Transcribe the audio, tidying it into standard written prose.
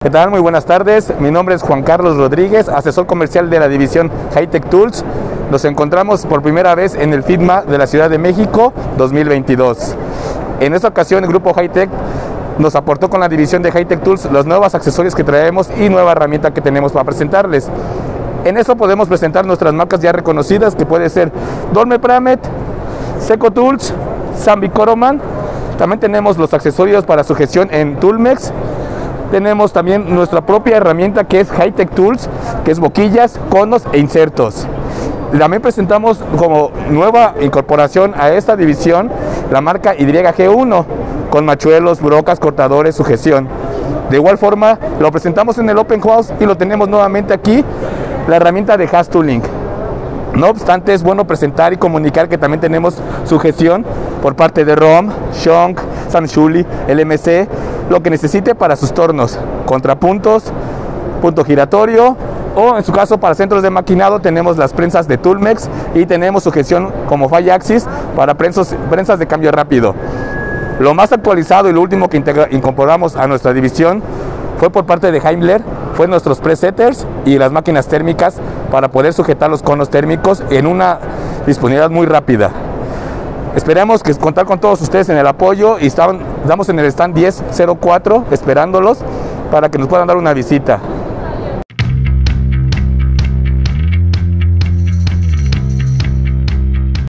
¿Qué tal? Muy buenas tardes. Mi nombre es Juan Carlos Rodríguez, asesor comercial de la división Hi-Tech Tools. Nos encontramos por primera vez en el FITMA de la Ciudad de México 2022. En esta ocasión el grupo Hi-Tech nos aportó con la división de Hi-Tech Tools los nuevos accesorios que traemos y nueva herramienta que tenemos para presentarles. En eso podemos presentar nuestras marcas ya reconocidas, que puede ser Dorme Pramet, Seco Tools, Zambi Coroman. También tenemos los accesorios para sujeción en Toolmex. Tenemos también nuestra propia herramienta que es Hi-Tech Tools, que es boquillas, conos e insertos. También presentamos como nueva incorporación a esta división la marca YG1 con machuelos, brocas, cortadores, sujeción. De igual forma lo presentamos en el Open House y lo tenemos nuevamente aquí, la herramienta de Has Tooling. No obstante, es bueno presentar y comunicar que también tenemos sujeción por parte de ROM, Shonk, Sanshuli, LMC, lo que necesite para sus tornos, contrapuntos, punto giratorio, o en su caso para centros de maquinado tenemos las prensas de Toolmex y tenemos sujeción como Five Axis para prensas de cambio rápido. Lo más actualizado y lo último que incorporamos a nuestra división fue por parte de Heimler, fue nuestros presetters y las máquinas térmicas para poder sujetar los conos térmicos en una disponibilidad muy rápida. Esperamos que contar con todos ustedes en el apoyo y estamos en el stand 1004 esperándolos para que nos puedan dar una visita.